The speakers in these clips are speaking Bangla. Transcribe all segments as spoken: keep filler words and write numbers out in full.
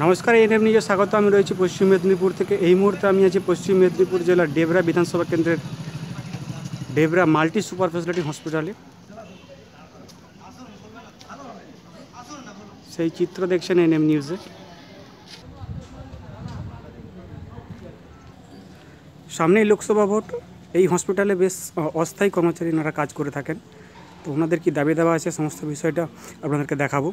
नमस्कार एनएम निजे स्वागत आमी रही पश्चिम मेदिनीपुर থেকে এই মুহূর্তে আমি আছি পশ্চিম মেদিনীপুর জেলার ডেবরা বিধানসভা কেন্দ্রের ডেবরা মাল্টি সুপার ফ্যাসিলিটি হসপিটালে সেই চিত্র দেখছেন এনএম নিউজে। সামনেই লোকসভা ভোট, এই হসপিটালে বেশ অস্থায়ী কর্মচারী ওনারা কাজ করে থাকেন, তো ওনাদের কি দাবি দেওয়া আছে সমস্ত বিষয়টা আপনাদেরকে দেখাবো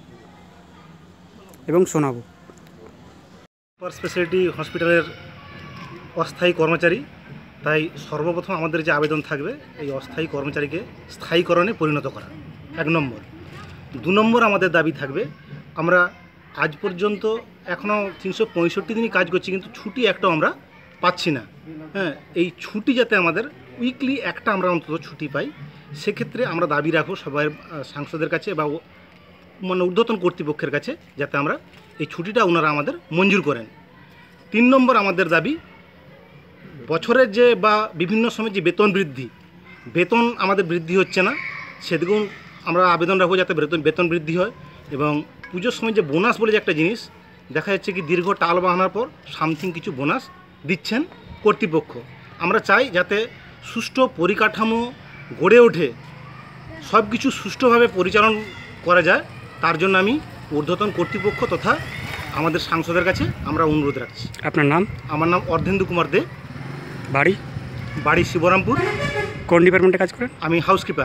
এবং শোনাবো। সুপার স্পেশালিটি হসপিটালের অস্থায়ী কর্মচারী, তাই সর্বপ্রথম আমাদের যে আবেদন থাকবে এই অস্থায়ী কর্মচারীকে স্থায়ীকরণে পরিণত করা, এক নম্বর। দু নম্বর আমাদের দাবি থাকবে, আমরা আজ পর্যন্ত এখনও তিনশো পঁয়ষট্টি দিনই কাজ করছি, কিন্তু ছুটি একটাও আমরা পাচ্ছি না। হ্যাঁ, এই ছুটি যাতে আমাদের উইকলি একটা আমরা অন্তত ছুটি পাই, সেক্ষেত্রে আমরা দাবি রাখবো সবাই সাংসদের কাছে বা মানে ঊর্ধ্বতন কর্তৃপক্ষের কাছে, যাতে আমরা এই ছুটিটা ওনারা আমাদের মঞ্জুর করেন। তিন নম্বর আমাদের দাবি, বছরের যে বা বিভিন্ন সময় যে বেতন বৃদ্ধি, বেতন আমাদের বৃদ্ধি হচ্ছে না, সেদিকেও আমরা আবেদন রাখবো যাতে বেতন বেতন বৃদ্ধি হয়। এবং পুজোর সময় যে বোনাস বলে যে একটা জিনিস দেখা যাচ্ছে কি দীর্ঘ টাল বাহানার পর সামথিং কিছু বোনাস দিচ্ছেন কর্তৃপক্ষ। আমরা চাই যাতে সুষ্ঠু পরিকাঠামো গড়ে ওঠে, সব কিছু সুষ্ঠুভাবে পরিচালন করা যায়, তার জন্য আমি ঊর্ধ্বতন কর্তৃপক্ষ তথা আমাদের সাংসদের কাছে আমরা অনুরোধ রাখছি। আপনার নাম? আমার নাম অর্ধেন্দু কুমার দে। বাড়ি? বাড়ি শিবরামপুর। কোন ডিপার্টমেন্টে কাজ করেন? আমি হাউসকিপার।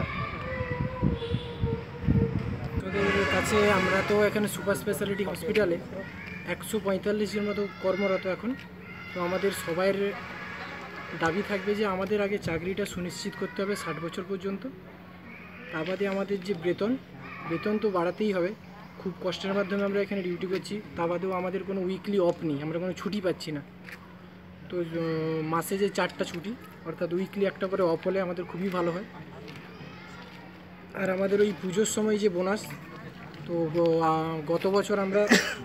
তোদের কাছে আমরা তো এখানে সুপার স্পেশালিটি হসপিটালে একশো পঁয়তাল্লিশের মতো কর্মরত এখন। তো আমাদের সবাইয়ের দাবি থাকবে যে আমাদের আগে চাকরিটা সুনিশ্চিত করতে হবে ষাট বছর পর্যন্ত। তা বাদে আমাদের যে বেতন বেতন তো বাড়াতেই হবে, খুব কষ্টের মাধ্যমে আমরা এখানে ডিউটি করছি। তা বাদেও আমাদের কোনো উইকলি অফ নেই, আমরা কোনো ছুটি পাচ্ছি না। তো মাসে যে চারটা ছুটি অর্থাৎ উইকলি একটা করে অফ হলে আমাদের খুবই ভালো হয়। আর আমাদের ওই পুজোর সময় যে বোনাস, তো গত বছর আমরা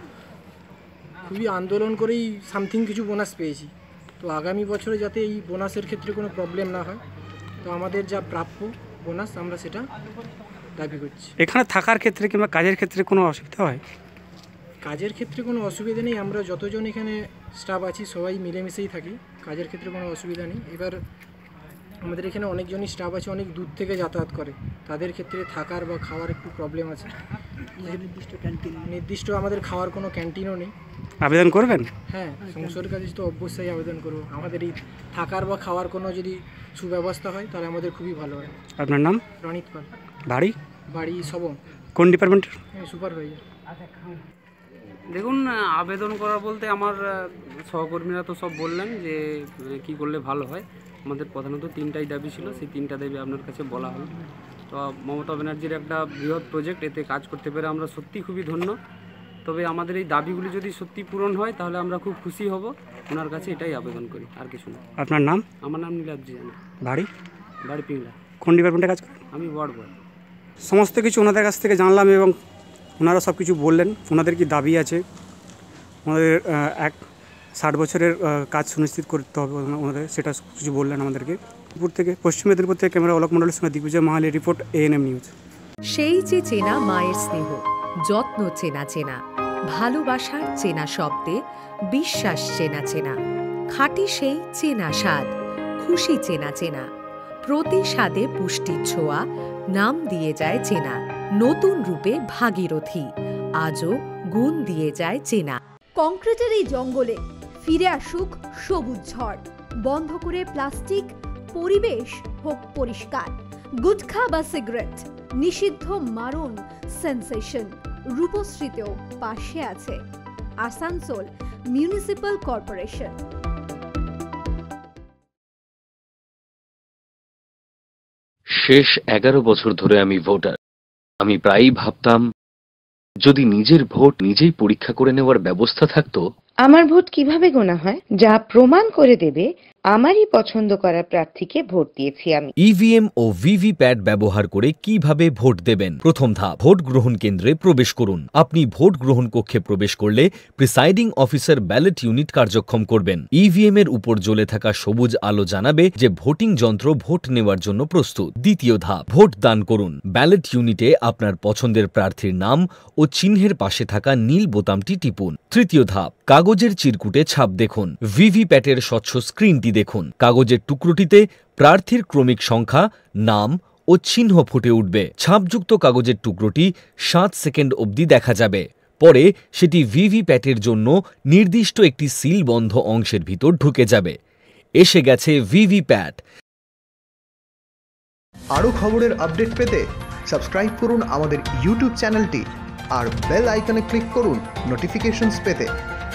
খুবই আন্দোলন করেই সামথিং কিছু বোনাস পেয়েছি। তো আগামী বছরে যাতে এই বোনাসের ক্ষেত্রে কোনো প্রবলেম না হয়, তো আমাদের যা প্রাপ্য বোনাস আমরা সেটা দাবি করছি। এখানে থাকার ক্ষেত্রে কিংবা কাজের ক্ষেত্রে কোনো অসুবিধা হয়? কাজের ক্ষেত্রে কোনো অসুবিধা নেই, আমরা যতজন এখানে স্টাফ আছি সবাই মিলেমিশেই থাকি, কাজের ক্ষেত্রে কোনো অসুবিধা নেই। এবার আমাদের এখানে অনেকজনই স্টাফ আছে অনেক দূর থেকে যাতায়াত করে, তাদের ক্ষেত্রে থাকার বা খাওয়ার একটু প্রবলেম আছে। নির্দিষ্ট ক্যান্টিন নির্দিষ্ট আমাদের খাওয়ার কোনো ক্যান্টিনও নেই। আবেদন করবেন? হ্যাঁ, সংসদের কাছে তো অবশ্যই আবেদন করব। আমাদের এই থাকার বা খাওয়ার কোনো যদি সুব্যবস্থা হয় তাহলে আমাদের খুবই ভালো হয়। আপনার নাম? রণিত পাল। বাড়ি? বাড়ি সবং। কোন ডিপার্টমেন্টের? সুপারভাইজার। দেখুন, আবেদন করা বলতে আমার সহকর্মীরা তো সব বললেন যে কি করলে ভালো হয়। আমাদের প্রধানত তিনটাই দাবি ছিল, সেই তিনটা দাবি আপনার কাছে বলা হলো। তো মমতা ব্যানার্জির একটা বৃহৎ প্রজেক্ট, এতে কাজ করতে পেরে আমরা সত্যি খুবই ধন্য। তবে আমাদের এই দাবিগুলি যদি সত্যি পূরণ হয় তাহলে আমরা খুব খুশি হব। ওনার কাছে এটাই আবেদন করি, আর কিছু না। আপনার নাম? আমার নাম নীলাদ্রি জানা। বাড়ি? বাড়ি পিংলা। কোন ডিপার্টমেন্টে কাজ করেন? আমি ওয়ার্ড বয়। সমস্ত কিছু ওনাদের কাছ থেকে জানলাম এবং ওনারা সব কিছু বললেন ওনাদের কি দাবি আছে। ওনাদের এক ষাট বছরের কাজ সুনিশ্চিত করতে হবে ওনাদের, সেটা কিছু বললেন আমাদেরকে। মেদিনীপুর থেকে পশ্চিম মেদিনীপুর থেকে ক্যামেরা অলোক মণ্ডলের সঙ্গে দিগ্বিজয় মাহালের রিপোর্ট, এএনএম নিউজ। সেই যে চেনা মায়ের স্নেহ, যত্ন চেনা চেনা, ভালোবাসার চেনা শব্দে বিশ্বাস চেনা চেনা, খাঁটি সেই চেনা স্বাদ, খুশি চেনা চেনা, প্রতি স্বাদে পুষ্টির ছোঁয়া, নাম দিয়ে যায় চেনা, নতুন রূপে ভাগীরথী, আজও গুণ দিয়ে যায় চেনা। কংক্রিটের এই জঙ্গলে ফিরে আসুক সবুজ ঝড়, বন্ধ করে প্লাস্টিক, পরিবেশ হোক পরিষ্কার। গুটখা বা সিগারেট নিষিদ্ধ, মারণ সেন্সেশন। রূপশ্রীতেও পাশে আছে আসানসোল মিউনিসিপ্যাল কর্পোরেশন। শেষ এগারো বছর ধরে আমি ভোটার। আমি প্রায়ই ভাবতাম যদি নিজের ভোট নিজেই পরীক্ষা করে নেওয়ার ব্যবস্থা থাকতো। আমার ভোট কিভাবে গোনা হয়, যা প্রমাণ করে দেবে আমারই পছন্দ করা প্রার্থীকে ভোট দিয়েছি আমি। ইভিএম ও ভিভিপ্যাট ব্যবহার করে কিভাবে ভোট দেবেন। প্রথম ধাপ, ভোট গ্রহণ কেন্দ্রে প্রবেশ করুন। আপনি ভোট গ্রহণ কক্ষে প্রবেশ করলে প্রিসাইডিং অফিসার ব্যালট ইউনিট কার্যক্ষম করবেন। ইভিএম এর উপর জ্বলে থাকা সবুজ আলো জানাবে যে ভোটিং যন্ত্র ভোট নেওয়ার জন্য প্রস্তুত। দ্বিতীয় ধাপ, ভোট দান করুন। ব্যালট ইউনিটে আপনার পছন্দের প্রার্থীর নাম ও চিহ্নের পাশে থাকা নীল বোতামটি টিপুন। তৃতীয় ধাপ, কাগজের চিরকুটে ছাপ দেখুন। ভিভিপ্যাটের স্বচ্ছ স্ক্রিনটি দেখুন। কাগজের টুকরোটিতে প্রার্থীর ক্রমিক সংখ্যা, নাম ও চিহ্ন ফুটে উঠবে। ছাপযুক্ত কাগজের টুকরোটি সাত সেকেন্ড অবধি দেখা যাবে। পরে সেটি ভিভিপ্যাটের জন্য নির্দিষ্ট একটি সিলবন্ধ অংশের ভিতর ঢুকে যাবে। এসে গেছে ভিভিপ্যাট। আরও খবরের আপডেট পেতে সাবস্ক্রাইব করুন আমাদের ইউটিউব চ্যানেলটি আর বেল আইকনে ক্লিক করুন নোটিফিকেশনস পেতে।